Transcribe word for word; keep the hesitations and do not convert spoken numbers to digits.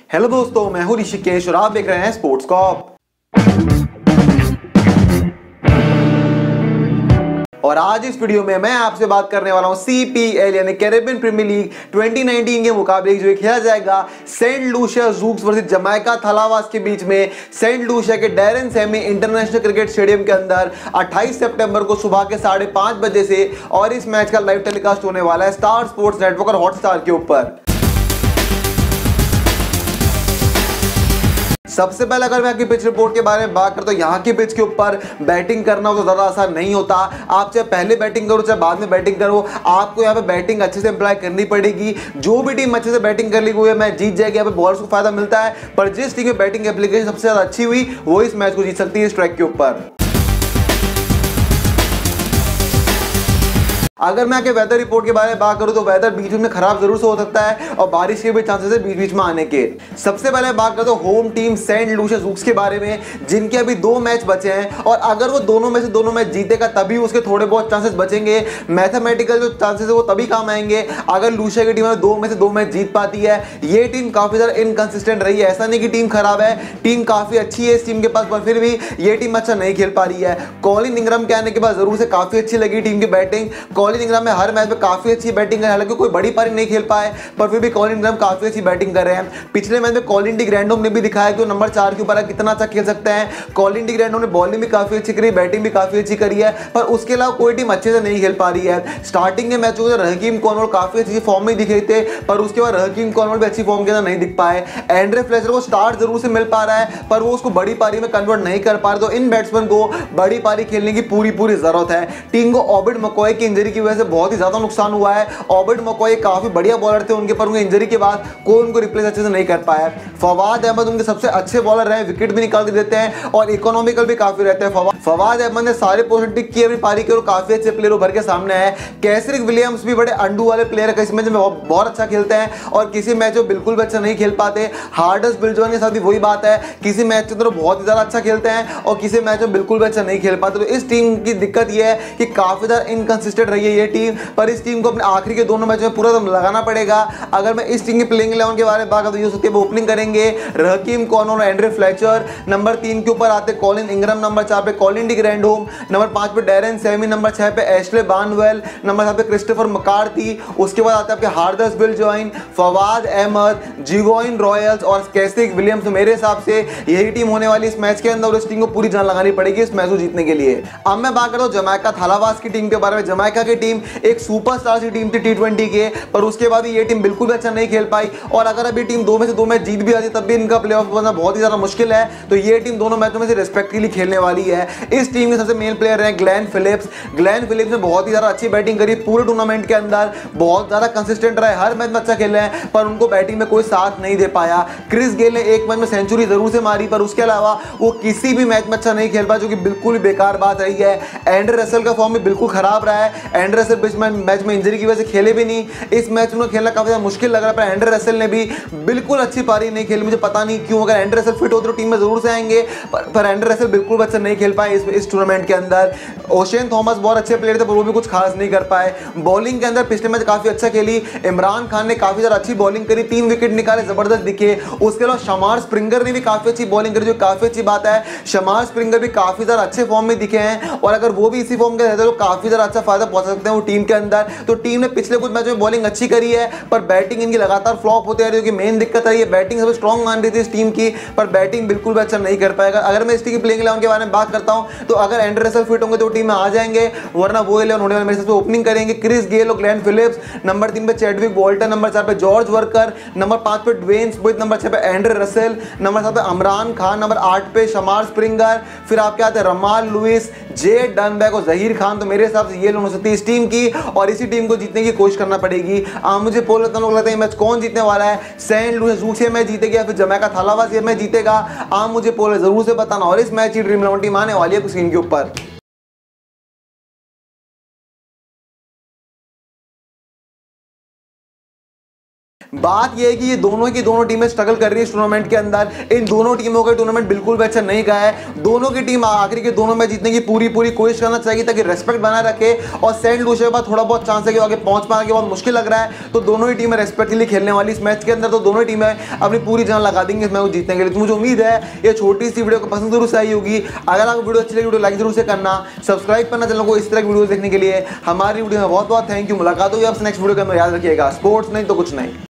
Hello दोस्तों, मैं हूं ऋषिकेश और आप देख रहे हैं स्पोर्ट्स कॉप। और आज इस वीडियो में मैं आपसे बात करने वाला हूं सी पी एल यानी Caribbean Premier League twenty nineteen के मुकाबले जो खेला जाएगा Saint Lucia Zouks versus Jamaica Tallawahs के बीच में सेंट लूसिया के Darren Sammy International Cricket Stadium के अंदर अट्ठाईस सितंबर को सुबह के साढ़े पांच बजे से। और इस मैच का लाइव टेलीकास्ट होने वाला है स्टार स्पोर्ट्स नेटवर्क और हॉटस्टार के ऊपर। सबसे पहले अगर मैं आपकी पिच रिपोर्ट के बारे में बात करता हूं, यहाँ की पिच के ऊपर बैटिंग करना तो ज्यादा आसान नहीं होता। आप चाहे पहले बैटिंग करो चाहे बाद में बैटिंग करो, आपको यहाँ पे बैटिंग अच्छे से एम्प्लॉय करनी पड़ेगी। जो भी टीम अच्छे से बैटिंग कर ली वो मैच जीत जाएगी, यहाँ पे बॉलर्स को फायदा मिलता है। पर जिस टीम में बैटिंग एप्लीकेशन सबसे ज्यादा अच्छी हुई वो इस मैच को जीत सकती है इस ट्रैक के ऊपर। अगर मैं आपके वेदर रिपोर्ट के बारे में बात करूं तो वेदर बीच बीच में खराब जरूर से हो सकता है और बारिश के भी चांसेस है बीच बीच में आने के। सबसे पहले बात करता हूं home team Saint Lucia Zouks के बारे में, जिनके अभी दो मैच बचे हैं और अगर वो दोनों में से दोनों मैच जीतेगा तभी उसके थोड़े बहुत चांसेस बचेंगे। मैथमेटिकल जो चांसेस है वो तभी काम आएंगे अगर लूसिया की टीम दो में से दो मैच जीत पाती है। ये टीम काफी ज्यादा इनकंसिस्टेंट रही है, ऐसा नहीं कि टीम खराब है, टीम काफी अच्छी है इस टीम के पास, पर फिर भी ये टीम अच्छा नहीं खेल पा रही है। कॉलिन इंग्रम के आने के बाद जरूर से काफी अच्छी लगी टीम की बैटिंग। कॉलिन इंग्रम में हर मैच में काफी अच्छी बैटिंग है, हालांकि कोई बड़ी पारी नहीं खेल पाए पर फिर भी कॉलिन इंग्रम काफी अच्छी बैटिंग कर रहे हैं। पिछले मैच में कॉलिन डी ग्रैंडहोम ने भी दिखाया कि वो नंबर चार के ऊपर कितना अच्छा खेल सकते हैं। कॉलिन डी ग्रैंडहोम ने बॉलिंग भी काफी अच्छी करी, बैटिंग भी काफी अच्छी करी है, पर उसके अलावा कोई टीम अच्छे से नहीं खेल पा रही है। स्टार्टिंग के मैचों में रहकीम कॉर्नवॉल काफी अच्छी फॉर्म में दिखे थे, पर उसके बाद रहकीम कॉर्नवॉल भी अच्छी फॉर्म के अंदर नहीं दिख पाए। एंड्रे फ्लेचर को स्टार्ट जरूर से मिल पा रहा है पर वो उसको बड़ी पारी में कन्वर्ट नहीं कर पा रहे, तो इन बैट्समैन को बड़ी पारी खेलने की पूरी पूरी जरूरत है। टीम को ऑबिड मकॉय की इंजरी की वजह से बहुत ही ज्यादा नुकसान हुआ है। ऑबिड मकॉय काफी बढ़िया बॉलर थे उनके, पर उनकी इंजरी के बाद कोई उनको रिप्लेस अच्छे से नहीं कर पाया। फवाद अहमद उनके सबसे अच्छे बॉलर रहे, विकेट भी निकाल के देते हैं और इकोनॉमिकल भी काफी रहते हैं। फवाद फवाद अहमद ने सारे पोजीशन टिक किए अपनी पारी के और काफी अच्छे प्लेयर उभर के सामने है। कैसरिक विलियम्स भी बड़े अंडू वाले प्लेयर है, किसी मैच में बहुत अच्छा खेलते हैं और किसी मैच में बिल्कुल भी अच्छा नहीं खेल पाते। हार्डर्स बिल्जोन के साथ भी वही बात है, किसी मैच के अंदर बहुत ही ज्यादा अच्छा खेलते हैं और किसी मैच में बिल्कुल भी अच्छा नहीं खेल पाते। तो इस टीम की दिक्कत यह है कि काफी ज्यादा इनकंसिस्टेंट रही है ये टीम, पर इस टीम को अपने आखिरी के दोनों मैच में पूरा दम लगाना पड़ेगा। अगर मैं इस टीम के प्लेइंग इलेवन के बारे में बात करूं तो ये सकते हैं ओपनिंग करेंगे Rahkeem Cornwall, Andre Fletcher. Number तीन के ऊपर आते कॉलिन इंग्रम, नंबर चार पे कॉलिन डी ग्रैंडहोम, नंबर पांच पे डैरन सैमी, नंबर छह पे एशले बार्नवेल, नंबर सात पे क्रिस्टोफर मकार्थी। उसके बाद आते हैं आपके हार्दर्स बिल्जॉइन, फवाद अहमद, जिगोइन रॉयल्स और कैसरिक विलियम्स। मेरे हिसाब से यही टीम होने वाली इस मैच के अंदर और इस टीम को पूरी जान लगानी पड़ेगी इस मैच को जीतने के लिए। अब मैं बात करता हूं जमैका थालावास की टीम के बारे में। जमैका की टीम एक सुपरस्टार सी टीम थी टी ट्वेंटी के, पर उसके बाद ये टीम बिल्कुल भी अच्छा नहीं खेल पाई और अगर अभी टीम दो में से दो मैच जीत भी आती तब भी इनका प्लेऑफ बनना बहुत ही ज्यादा मुश्किल है। तो ये टीम दोनों मैचों में से रिस्पेक्ट के लिए खेलने वाली है। इस टीम के सबसे मेन प्लेयर हैं ग्लेन फिलिप्स। ग्लेन फिलिप्स ने बहुत ही ज्यादा अच्छी बैटिंग करी पूरे टूर्नामेंट के अंदर, बहुत ज्यादा कंसिस्टेंट रहे, हर मैच में अच्छा खेले हैं, पर उनको बैटिंग में कोई साथ नहीं दे पाया। क्रिस गेल ने एक मैच में सेंचुरी जरूर से मारी पर उसके अलावा वो किसी भी मैच में अच्छा नहीं खेल पाया, जो कि बिल्कुल ही बेकार बात रही है। एंड्रे रसेल का फॉर्म भी बिल्कुल खराब रहा है। एंड्रे रसेल बीच में मैच में इंजरी की वजह से खेले भी नहीं, इस मैच में खेलना काफी ज्यादा मुश्किल लग रहा है। पर एंड्रे रसेल ने भी बिल्कुल अच्छी पारी नहीं खेली, मुझे पता नहीं क्यों। अगर एंड्रे रसेल फिट होते तो टीम में जरूर से आएंगे, पर, पर एंड्रे रसेल बिल्कुल अच्छा नहीं खेल पाए इस, इस टूर्नामेंट के अंदर। ओशेन थॉमस बहुत अच्छे प्लेयर थे पर वो भी कुछ खास नहीं कर पाए। बॉलिंग के अंदर पिछले मैच काफी अच्छा खेली, इमरान खान ने काफी ज्यादा अच्छी बॉलिंग करी, तीन विकेट निकाले, जबरदस्त दिखे। उसके अलावा शमार स्प्रिंगर ने भी काफी अच्छी बॉलिंग करी, जो काफी अच्छी बात है। शमार स्प्रिंगर भी काफी ज्यादा अच्छे फॉर्म में दिखे हैं और अगर वो भी इसी फॉर्म के रहते तो काफी ज्यादा अच्छा फायदा पहुंचा सकते हैं वो टीम के अंदर। तो टीम ने पिछले कुछ मैचों में बॉलिंग अच्छी करी है पर बैटिंग इनकी लगातार फ्लॉप होती है, क्योंकि मेन दिक्कत है ये बैटिंग सबसे स्ट्रांग मान रही थी इस टीम की, पर बैटिंग बिल्कुल भी अच्छा नहीं कर पाएगा। अगर मैं इस टीम की प्लेइंग इलेवन के बारे में बात करता हूं तो अगर एंड्रे रसेल फिट होंगे तो टीम में आ जाएंगे, वरना वो इलेवन होने वाले मेरे हिसाब से ओपनिंग करेंगे क्रिस गेल और ग्लेन फिलिप्स। नंबर तीन पे चैडविक बोल्टन, नंबर चार पे जॉर्ज वर्कर, नंबर पांच पे ड्वेन स्मिथ, नंबर छह पे एंड्रे रसेल, नंबर सात पे इमरान खान, नंबर आठ पे शमार स्प्रिंगर, फिर आपके आते हैं रमाल लुइस, जे डनबैक और जहीर खान। तो मेरे हिसाब से ये लोग हो सकती है इस टीम की और इसी टीम को जीतने की कोशिश करना पड़ेगी। आ, मुझे पोल लोग लगता है मैच कौन जीतने वाला है, सेंट लुसिया ज़ूक्स ये मैच जीतेगा या फिर जमैका थालावास ये मैच जीतेगा, आप मुझे पोल जरूर से बताना। और इस मैच की ड्रीम इलेवन टीम आने वाली है स्क्रीन के ऊपर। बात यह है कि ये दोनों की दोनों टीमें स्ट्रगल कर रही है इस टूर्नामेंट के अंदर। इन दोनों टीमों का टूर्नामेंट बिल्कुल भी अच्छा नहीं गया है। दोनों की टीम आखिरी के दोनों मैच जीतने की पूरी पूरी कोशिश करना चाहिए ताकि रेस्पेक्ट बना रखे, और सेंट लूसिया के बाद थोड़ा बहुत चांस है कि आगे पहुंच पाना बहुत मुश्किल लग रहा है। तो दोनों ही टीमें रेस्पेक्ट के लिए खेलने वाली इस मैच के अंदर, तो दोनों ही टीमें अपनी पूरी जान लगा देंगे इस मैच को जीतने के लिए। तो मुझे उम्मीद है ये छोटी सी वीडियो को पसंद जरूर से आई होगी। अगर आपको वीडियो अच्छी लगी वीडियो लाइक जरूर से करना, सब्सक्राइब करना चैनल को इस तरह की वीडियो देखने के लिए। हमारी वीडियो में बहुत बहुत थैंक यू। मुलाकात होगी आपसे नेक्स्ट वीडियो के अंदर। याद रखिएगा, स्पोर्ट्स नहीं तो कुछ नहीं।